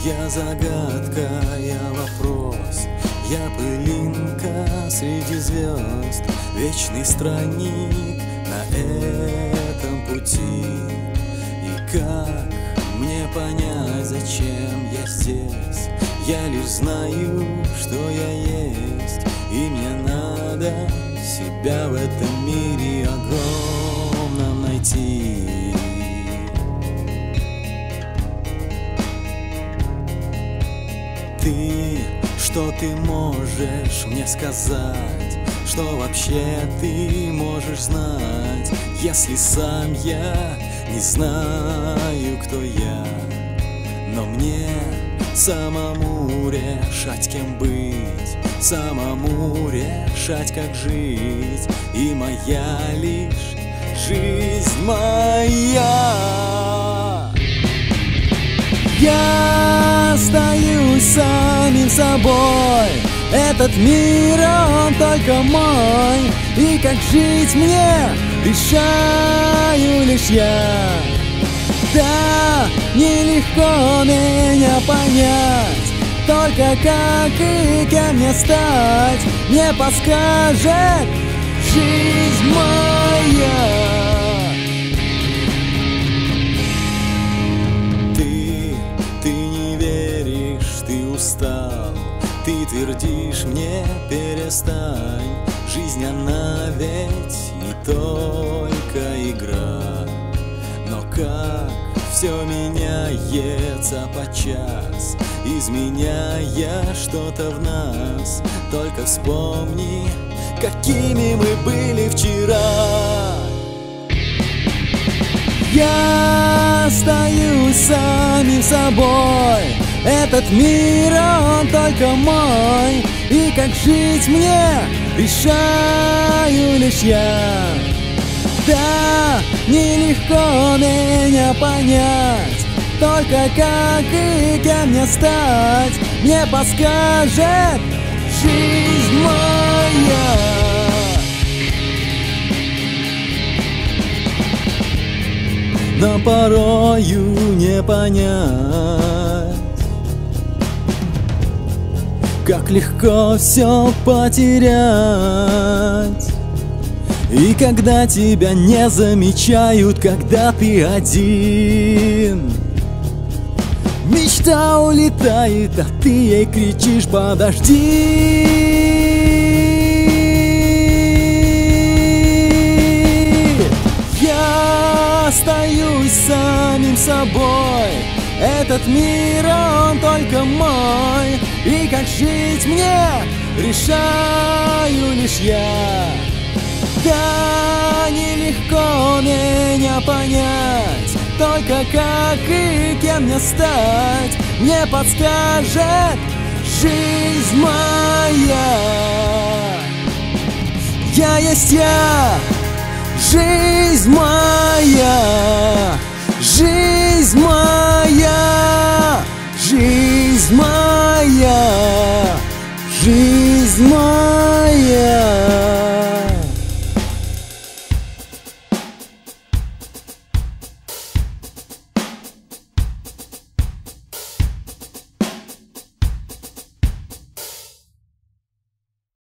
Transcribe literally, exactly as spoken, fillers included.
Я загадка, я вопрос, я пылинка среди звезд, вечный странник на этом пути. И как мне понять, зачем я здесь? Я лишь знаю, что я есть, и мне надо себя в этом мире огромном найти. Ты, что ты можешь мне сказать? Что вообще ты можешь знать, если сам я не знаю, кто я? Но мне самому решать, кем быть, самому решать, как жить. И моя лишь жизнь моя. Я остаюсь самим собой, этот мир, он только мой. И как жить мне, решаю лишь я. Да, нелегко меня понять, только как и кем мне стать, мне подскажет жизнь моя. Ты, ты не веришь, ты устал, ты твердишь мне перестань. Жизнь она ведь не только игра, но как все меняется подчас, изменяя что-то в нас. Только вспомни, какими мы были вчера. Я остаюсь самим собой, этот мир, он только мой. И как жить мне, решаю лишь я. Да, нелегко меня понять, только как и кем мне стать, мне подскажет жизнь моя. Но порою не понять, как легко все потерять. И когда тебя не замечают, когда ты один, мечта улетает, а ты ей кричишь: подожди. Я остаюсь самим собой, этот мир, он только мой. И как жить мне, решаю лишь я. Да, нелегко меня понять, только как и кем мне стать, мне подскажет жизнь моя. Я есть я, жизнь моя.